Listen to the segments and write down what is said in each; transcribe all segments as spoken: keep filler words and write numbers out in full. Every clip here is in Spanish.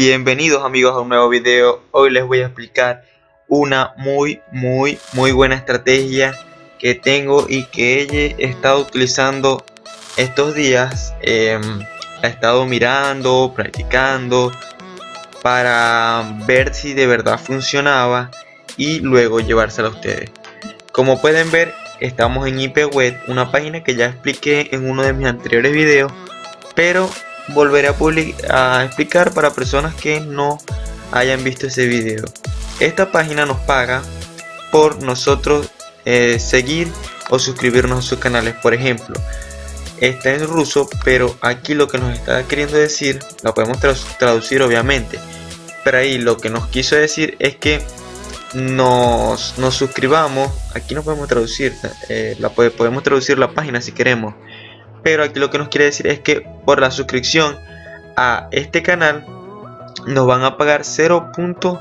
Bienvenidos amigos a un nuevo video. Hoy les voy a explicar una muy muy muy buena estrategia que tengo y que he estado utilizando estos días. Eh, he estado mirando, practicando para ver si de verdad funcionaba y luego llevársela a ustedes. Como pueden ver, estamos en IPWeb, una página que ya expliqué en uno de mis anteriores videos, pero volveré a, a explicar para personas que no hayan visto ese video. Esta página nos paga por nosotros eh, seguir o suscribirnos a sus canales. Por ejemplo, está en ruso, pero aquí lo que nos está queriendo decir, la podemos tra traducir obviamente, pero ahí lo que nos quiso decir es que nos, nos suscribamos. Aquí no podemos traducir, eh, la podemos traducir la página si queremos, pero aquí lo que nos quiere decir es que por la suscripción a este canal nos van a pagar cero punto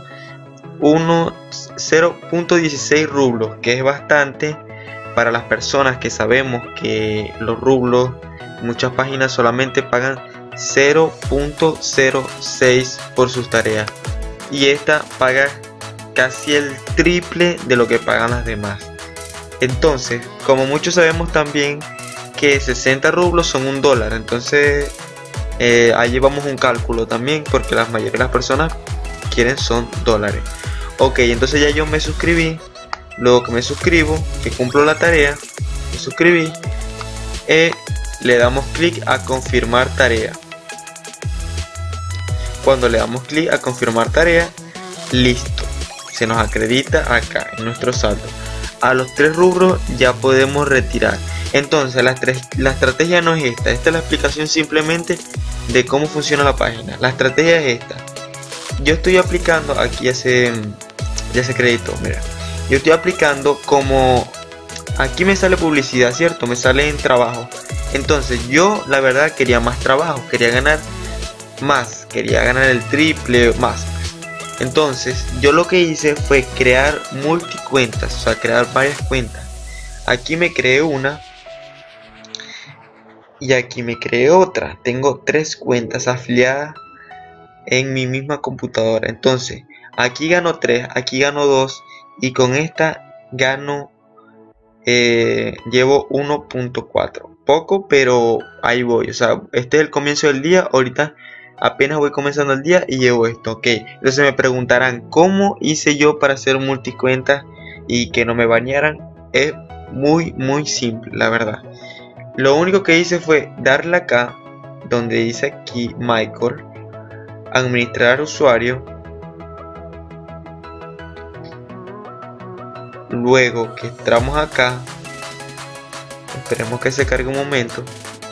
dieciséis rublos, que es bastante para las personas que sabemos que los rublos, muchas páginas solamente pagan cero punto cero seis por sus tareas, y esta paga casi el triple de lo que pagan las demás. Entonces, como muchos sabemos también que sesenta rublos son un dólar, entonces eh, ahí llevamos un cálculo también, porque la mayoría de las personas quieren son dólares. Ok, entonces ya yo me suscribí. Luego que me suscribo, que cumplo la tarea, me suscribí, eh, le damos clic a confirmar tarea. Cuando le damos clic a confirmar tarea, listo, se nos acredita acá en nuestro saldo. A los tres rubros ya podemos retirar. Entonces la, la estrategia no es esta. Esta es la explicación simplemente de cómo funciona la página. La estrategia es esta. Yo estoy aplicando, aquí ya se, ya se acreditó, mira. Yo estoy aplicando como, aquí me sale publicidad, ¿cierto? Me sale en trabajo. Entonces yo la verdad quería más trabajo, quería ganar más, quería ganar el triple más. Entonces yo lo que hice fue crear multicuentas, o sea, crear varias cuentas. Aquí me creé una y aquí me creé otra. Tengo tres cuentas afiliadas en mi misma computadora. Entonces aquí gano tres, aquí gano dos, y con esta gano eh, llevo uno punto cuatro. Poco, pero ahí voy. O sea, este es el comienzo del día. Ahorita apenas voy comenzando el día y llevo esto. Ok, entonces me preguntarán cómo hice yo para hacer multicuentas y que no me bañaran. Es muy muy simple, la verdad. Lo único que hice fue darle acá donde dice aquí Michael, administrar usuario. Luego que entramos acá, esperemos que se cargue un momento.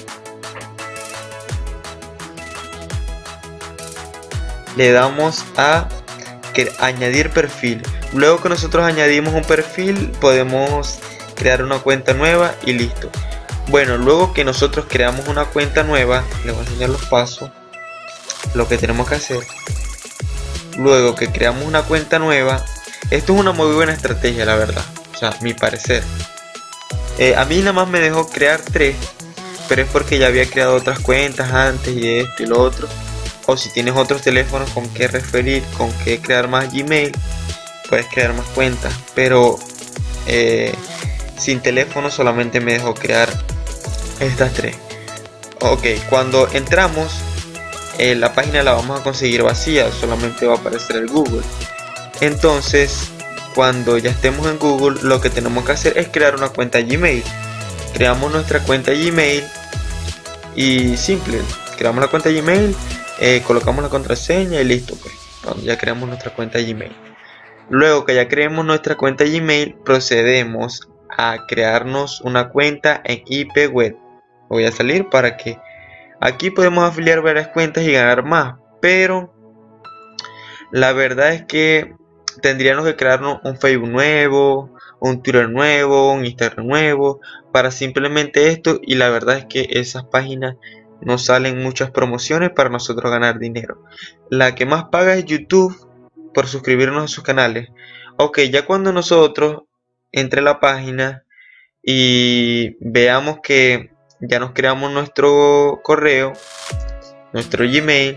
Le damos a que añadir perfil. Luego que nosotros añadimos un perfil, podemos crear una cuenta nueva y listo. Bueno, luego que nosotros creamos una cuenta nueva, les voy a enseñar los pasos, lo que tenemos que hacer. Luego que creamos una cuenta nueva, esto es una muy buena estrategia, la verdad, o sea, mi parecer. Eh, a mí nada más me dejó crear tres, pero es porque ya había creado otras cuentas antes y esto y lo otro. O si tienes otros teléfonos con que referir, con que crear más Gmail, puedes crear más cuentas. Pero eh, sin teléfono solamente me dejó crear estas tres. Ok, cuando entramos, eh, la página la vamos a conseguir vacía, solamente va a aparecer el Google. Entonces, cuando ya estemos en Google, lo que tenemos que hacer es crear una cuenta Gmail. Creamos nuestra cuenta Gmail y simple, creamos la cuenta Gmail, eh, colocamos la contraseña y listo, pues. Cuando ya creamos nuestra cuenta Gmail. Luego que ya creemos nuestra cuenta Gmail, procedemos a crearnos una cuenta en IPWeb. Voy a salir para que aquí podemos afiliar varias cuentas y ganar más, pero la verdad es que tendríamos que crearnos un Facebook nuevo, un Twitter nuevo, un Instagram nuevo para simplemente esto, y la verdad es que esas páginas nos salen muchas promociones para nosotros ganar dinero. La que más paga es YouTube por suscribirnos a sus canales. Ok, ya cuando nosotros entre la página y veamos que ya nos creamos nuestro correo, nuestro Gmail,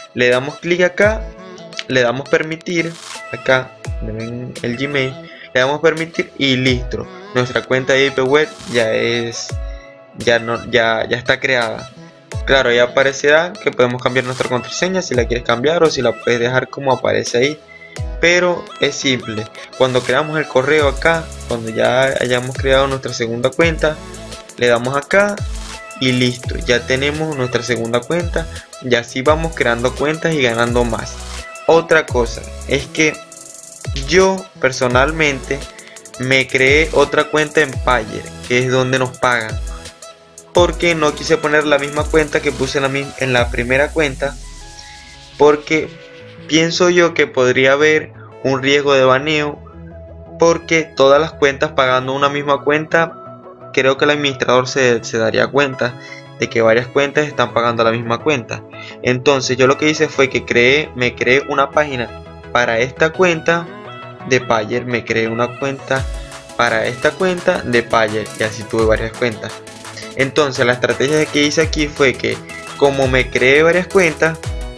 Le damos clic acá, le damos permitir, acá ven el Gmail, le damos permitir y listo. Nuestra cuenta de I P web ya es, ya no, ya, ya está creada. Claro, ya aparecerá que podemos cambiar nuestra contraseña si la quieres cambiar o si la puedes dejar como aparece ahí. Pero es simple. Cuando creamos el correo acá, cuando ya hayamos creado nuestra segunda cuenta, le damos acá y listo. Ya tenemos nuestra segunda cuenta y así vamos creando cuentas y ganando más. Otra cosa es que yo personalmente me creé otra cuenta en Payeer, que es donde nos pagan, porque no quise poner la misma cuenta que puse en la, en la primera cuenta, porque pienso yo que podría haber un riesgo de baneo, porque todas las cuentas pagando una misma cuenta, creo que el administrador se, se daría cuenta de que varias cuentas están pagando la misma cuenta. Entonces yo lo que hice fue que creé, me creé una página para esta cuenta de Payeer, me creé una cuenta para esta cuenta de Payeer y así tuve varias cuentas. Entonces la estrategia que hice aquí fue que como me creé varias cuentas,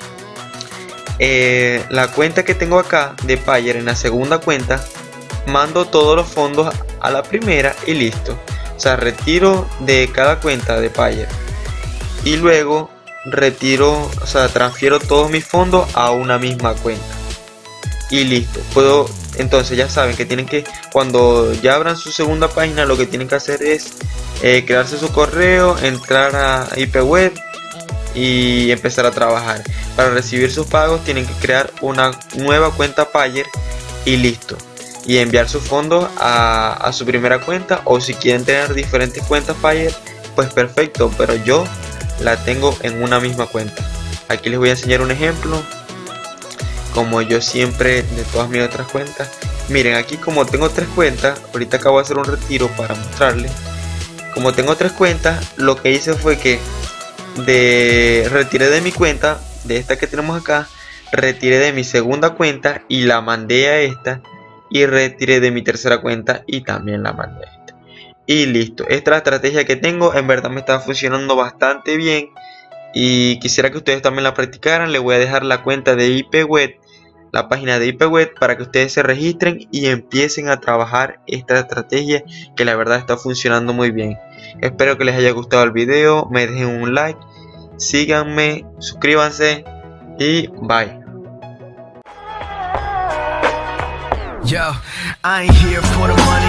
eh, la cuenta que tengo acá de Payeer en la segunda cuenta, mando todos los fondos a la primera y listo. O sea, retiro de cada cuenta de Payeer y luego retiro, o sea, transfiero todos mis fondos a una misma cuenta y listo. Puedo, entonces ya saben que tienen que, cuando ya abran su segunda página, lo que tienen que hacer es eh, crearse su correo, entrar a I P web y empezar a trabajar. Para recibir sus pagos tienen que crear una nueva cuenta Payeer y listo, y enviar sus fondos a, a su primera cuenta, o si quieren tener diferentes cuentas Payeer, pues perfecto, pero yo la tengo en una misma cuenta. Aquí les voy a enseñar un ejemplo, como yo siempre de todas mis otras cuentas. Miren, aquí como tengo tres cuentas, ahorita acabo de hacer un retiro para mostrarles. Como tengo tres cuentas, lo que hice fue que de retiré de mi cuenta, de esta que tenemos acá, retiré de mi segunda cuenta y la mandé a esta, y retiré de mi tercera cuenta y también la mandé a esta. Y listo, esta es la estrategia que tengo, en verdad me está funcionando bastante bien y quisiera que ustedes también la practicaran. Les voy a dejar la cuenta de I P web, la página de I P web, para que ustedes se registren y empiecen a trabajar esta estrategia que la verdad está funcionando muy bien. Espero que les haya gustado el video, me dejen un like, síganme, suscríbanse y bye. Yo, I ain't here for the money.